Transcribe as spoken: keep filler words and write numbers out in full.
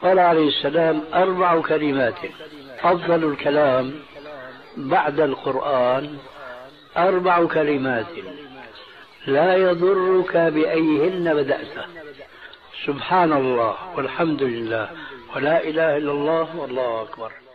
قال عليه السلام أربع كلمات أفضل الكلام بعد القرآن أربع كلمات لا يضرك بأيهن بدأت: سبحان الله والحمد لله ولا إله إلا الله والله أكبر.